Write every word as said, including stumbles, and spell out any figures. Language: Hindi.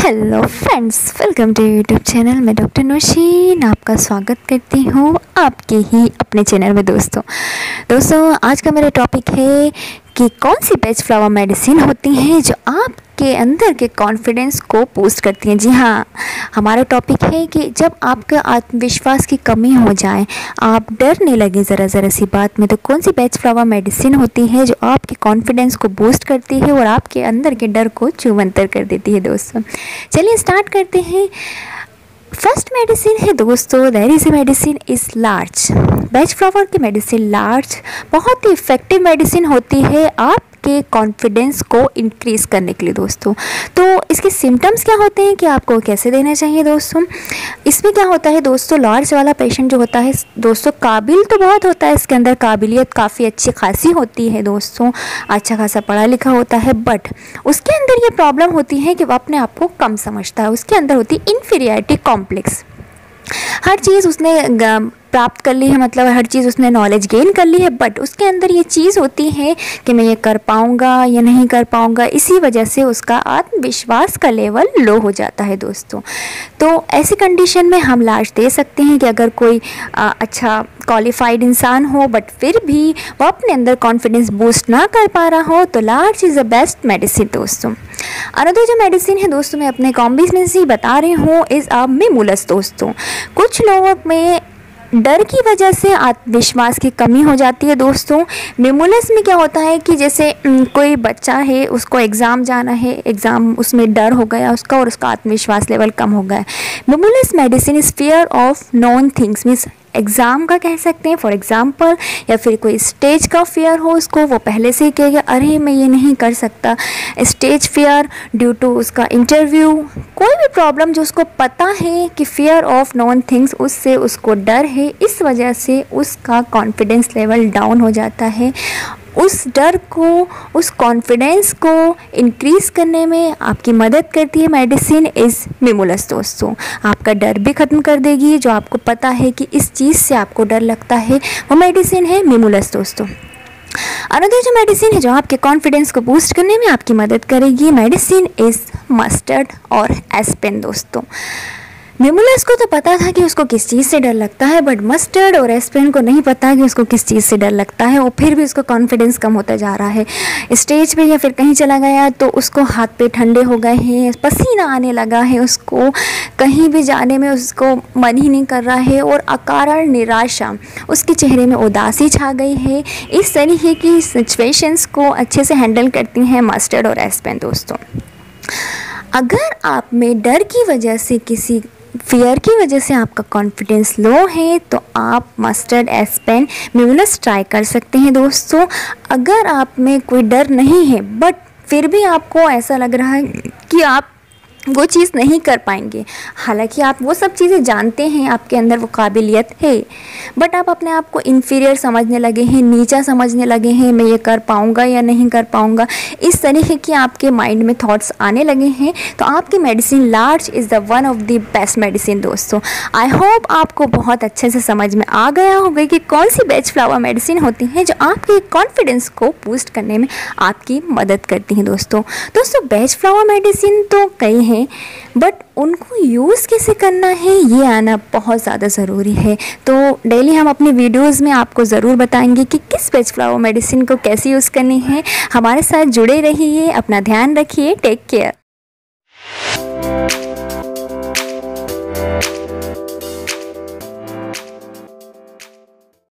Hello friends, welcome to YouTube channel. मैं डॉक्टर नौशीन आपका स्वागत करती हूँ आपके ही अपने चैनल में। दोस्तों दोस्तों आज का मेरा टॉपिक है कि कौन सी बेस्ट फ्लावर मेडिसिन होती हैं जो आपके अंदर के कॉन्फिडेंस को बूस्ट करती हैं। जी हाँ, हमारा टॉपिक है कि जब आपका आत्मविश्वास की कमी हो जाए, आप डरने लगे ज़रा ज़रा सी बात में, तो कौन सी बेस्ट फ्लावर मेडिसिन होती है जो आपके कॉन्फिडेंस को बूस्ट करती है और आपके अंदर के डर को चूमंतर कर देती है। दोस्तों चलिए स्टार्ट करते हैं। फर्स्ट मेडिसिन है दोस्तों, there is a medicine is larch. Best flower की मेडिसिन लार्ज बहुत ही इफ़ेक्टिव मेडिसिन होती है आपके कॉन्फिडेंस को इंक्रीज़ करने के लिए। दोस्तों तो इसके सिम्टम्स क्या होते हैं कि आपको कैसे देना चाहिए। दोस्तों इसमें क्या होता है दोस्तों, लार्ज वाला पेशेंट जो होता है दोस्तों, काबिल तो बहुत होता है, इसके अंदर काबिलियत काफ़ी अच्छी खासी होती है दोस्तों, अच्छा खासा पढ़ा लिखा होता है, बट उसके अंदर ये प्रॉब्लम होती है कि वो अपने आप को कम समझता है। उसके अंदर होती है इन्फीरियरिटी कॉम्प्लेक्स। हर चीज़ उसने प्राप्त कर ली है, मतलब हर चीज़ उसने नॉलेज गेन कर ली है, बट उसके अंदर ये चीज़ होती है कि मैं ये कर पाऊँगा या नहीं कर पाऊँगा। इसी वजह से उसका आत्मविश्वास का लेवल लो हो जाता है। दोस्तों तो ऐसी कंडीशन में हम लार्ज दे सकते हैं कि अगर कोई आ, अच्छा क्वालिफाइड इंसान हो बट फिर भी वो अपने अंदर कॉन्फिडेंस बूस्ट ना कर पा रहा हो, तो larch is the best medicine. दोस्तों अनदर जो मेडिसिन है दोस्तों, मैं अपने कॉम्बिनेशन से बता रही हूँ, इज़ अ मिमुलस। दोस्तों कुछ लोगों में डर की वजह से आत्मविश्वास की कमी हो जाती है। दोस्तों मिमुलस में क्या होता है कि जैसे कोई बच्चा है, उसको एग्ज़ाम जाना है, एग्ज़ाम उसमें डर हो गया उसका और उसका आत्मविश्वास लेवल कम हो गया। Mimulus medicine is fear of known things, means exam का कह सकते हैं फॉर एग्ज़ाम्पल, या फिर कोई स्टेज का फियर हो उसको, वो पहले से ही कहेगा अरे मैं ये नहीं कर सकता। स्टेज फियर ड्यू टू उसका इंटरव्यू, कोई भी प्रॉब्लम जो उसको पता है कि फियर ऑफ नॉन थिंग्स, उससे उसको डर है, इस वजह से उसका कॉन्फिडेंस लेवल डाउन हो जाता है। उस डर को, उस कॉन्फिडेंस को इंक्रीज़ करने में आपकी मदद करती है मेडिसिन इज़ मिमुलस। दोस्तों आपका डर भी ख़त्म कर देगी, जो आपको पता है कि इस चीज़ से आपको डर लगता है, वो मेडिसिन है मिमुलस। दोस्तों अनदर जो मेडिसिन है जो आपके कॉन्फिडेंस को बूस्ट करने में आपकी मदद करेगी, मेडिसिन इज़ मस्टर्ड और एस्पेन। दोस्तों मिमुलस को तो पता था कि उसको किस चीज़ से डर लगता है, बट मस्टर्ड और एस्पेन को नहीं पता कि उसको किस चीज़ से डर लगता है, और फिर भी उसका कॉन्फिडेंस कम होता जा रहा है। स्टेज पे या फिर कहीं चला गया तो उसको हाथ पे ठंडे हो गए हैं, पसीना आने लगा है, उसको कहीं भी जाने में उसको मन ही नहीं कर रहा है, और अकारण निराशा, उसके चेहरे में उदासी छा गई है। इस तरीके की सिचुएशंस को अच्छे से हैंडल करती हैं मस्टर्ड और एस्पेन। दोस्तों अगर आप में डर की वजह से, किसी फियर की वजह से आपका कॉन्फिडेंस लो है, तो आप मस्टर्ड एस्पेन मिमुलस ट्राई कर सकते हैं। दोस्तों अगर आप में कोई डर नहीं है बट फिर भी आपको ऐसा लग रहा है कि आप वो चीज़ नहीं कर पाएंगे, हालांकि आप वो सब चीज़ें जानते हैं, आपके अंदर वो काबिलियत है, बट आप अपने आप को इन्फीरियर समझने लगे हैं, नीचा समझने लगे हैं, मैं ये कर पाऊँगा या नहीं कर पाऊँगा, इस तरीके की आपके माइंड में थॉट्स आने लगे हैं, तो आपकी medicine larch is the one of the best medicine. दोस्तों आई होप आपको बहुत अच्छे से समझ में आ गया होगा कि कौन सी बेस्ट फ्लावर मेडिसिन होती है जो आपके कॉन्फिडेंस को बूस्ट करने में आपकी मदद करती हैं। दोस्तों दोस्तों बेस्ट फ्लावर मेडिसिन तो कई हैं, बट उनको यूज़ कैसे करना है ये आना बहुत ज़्यादा ज़रूरी है। तो डेली हम अपनी वीडियोस में आपको ज़रूर बताएंगे कि किस बेस्ट फ्लावर मेडिसिन को कैसे यूज़ करनी है। हमारे साथ जुड़े रहिए, अपना ध्यान रखिए, टेक केयर।